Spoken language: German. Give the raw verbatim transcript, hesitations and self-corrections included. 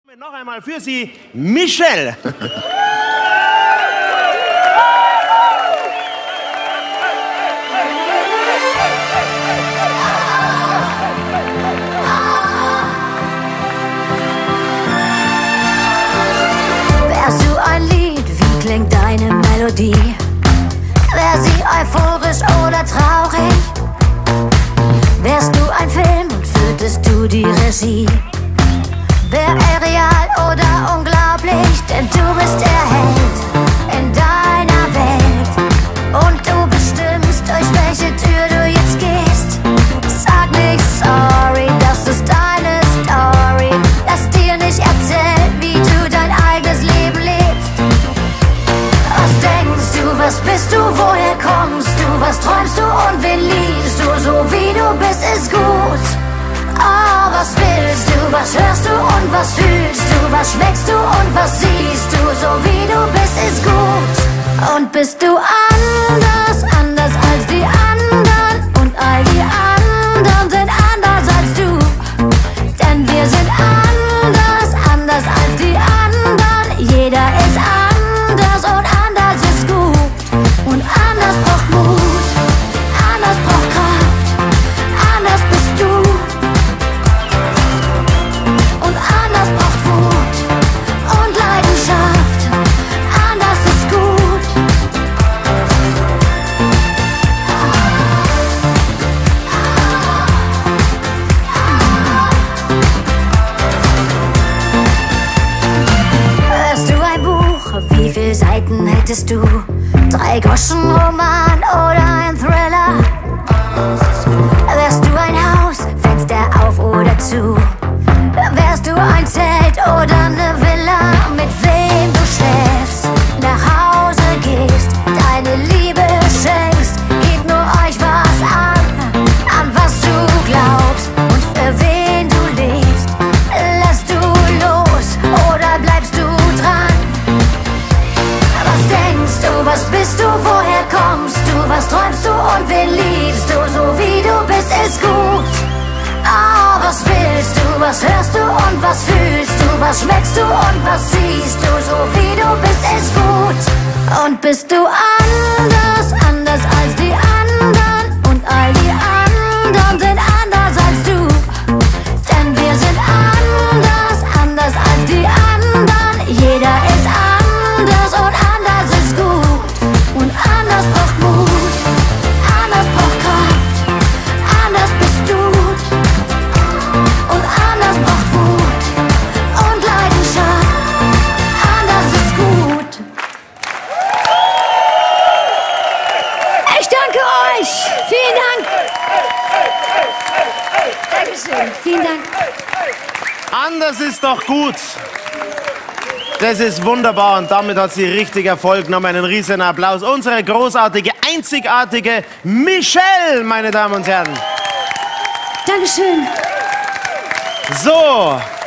Noch einmal für Sie, Michelle. Wärst du ein Lied, wie klingt deine Melodie? Wär sie euphorisch oder traurig? Wärst du ein Film und führtest du die Regie? Wär er real oder unglaublich? Denn du bist der Held in deiner Welt. Und du bestimmst, durch welche Tür du jetzt gehst. Sag nicht sorry, das ist deine Story. Lass dir nicht erzählen, wie du dein eigenes Leben lebst. Was denkst du, was bist du, woher kommst du? Was träumst du und wen liebst du? So wie du bist, ist gut. Oh, was willst du, was hörst du und was fühlst du? Was schmeckst du und was siehst du? So wie du bist, ist gut. Und bist du anders, anders als die anderen? Und all die anderen sind anders als du. Denn wir sind anders, anders als die anderen. Jeder ist anders und anders ist gut. Und anders braucht Mut, anders braucht Kraft, anders bist du. Wie viele Seiten hättest du? Drei Groschen Roman oder ein Thriller? Wärst du ein Haus, Fenster auf oder zu? Wärst du ein Zelt oder eine Villa? Mit wem du schläfst, nach Hause gehst, deine Liebe schenkst? Geht nur euch was an, an was du glaubst und für wen du lebst? Lässt du los oder bleibst du dran? Was denkst du, was bist du, woher kommst du? Was träumst du und wen liebst du? So wie du bist, ist gut. Oh, was willst du, was hörst du und was fühlst du? Was schmeckst du und was siehst du? So wie du bist, ist gut. Und bist du anders, anders als die anderen? Und all die anderen sind anders als du. Denn wir sind anders, anders als die anderen. Jeder ist anders und anders ist gut. Und anders braucht Mut, anders braucht Kraft, anders bist du. Und anders braucht Wut und Leidenschaft, anders ist gut. Ich danke euch. Vielen Dank. Dankeschön. Vielen Dank. Anders ist doch gut. Das ist wunderbar und damit hat sie richtig Erfolg genommen. Einen riesen Applaus. Unsere großartige, einzigartige Michelle, meine Damen und Herren. Dankeschön. So.